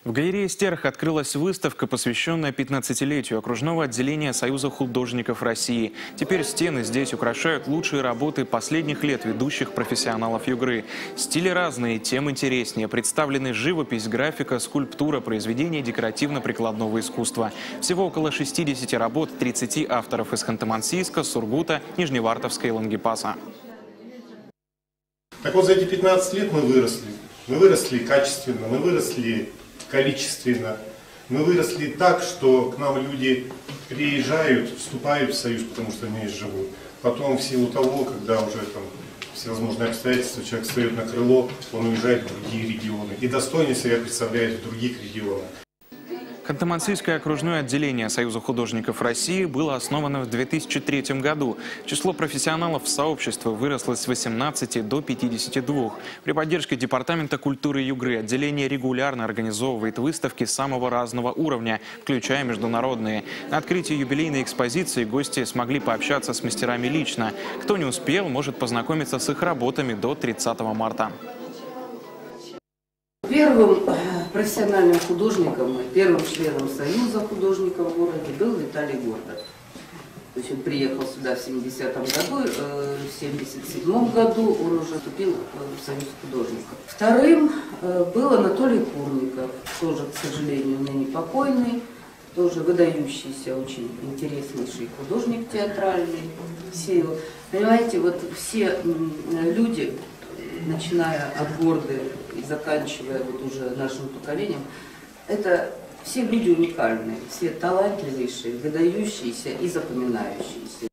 В галерее Стерх открылась выставка, посвященная 15-летию окружного отделения Союза художников России. Теперь стены здесь украшают лучшие работы последних лет ведущих профессионалов Югры. Стили разные, тем интереснее. Представлены живопись, графика, скульптура, произведения декоративно-прикладного искусства. Всего около 60 работ 30 авторов из Ханты-Мансийска, Сургута, Нижневартовска и Лангепаса. Так вот, за эти 15 лет мы выросли. Мы выросли качественно, мы выросли количественно. Мы выросли так, что к нам люди приезжают, вступают в союз, потому что они здесь живут. Потом, в силу того, когда уже там всевозможные обстоятельства, человек встает на крыло, он уезжает в другие регионы. И достойно себя представляет в других регионах. Ханты-Мансийское окружное отделение Союза художников России было основано в 2003 году. Число профессионалов сообщества выросло с 18 до 52. При поддержке Департамента культуры Югры отделение регулярно организовывает выставки самого разного уровня, включая международные. На открытии юбилейной экспозиции гости смогли пообщаться с мастерами лично. Кто не успел, может познакомиться с их работами до 30 марта. Первым профессиональным художником, первым членом Союза художников в городе был Виталий Гордов. То есть он приехал сюда в 70-м году, в 77-м году он уже вступил в Союз художников. Вторым был Анатолий Курников, тоже, к сожалению, ныне покойный, тоже выдающийся, очень интереснейший художник театральный. Все, понимаете, вот все люди, начиная от Горды и заканчивая вот уже нашим поколением, это все люди уникальные, все талантливейшие, выдающиеся и запоминающиеся.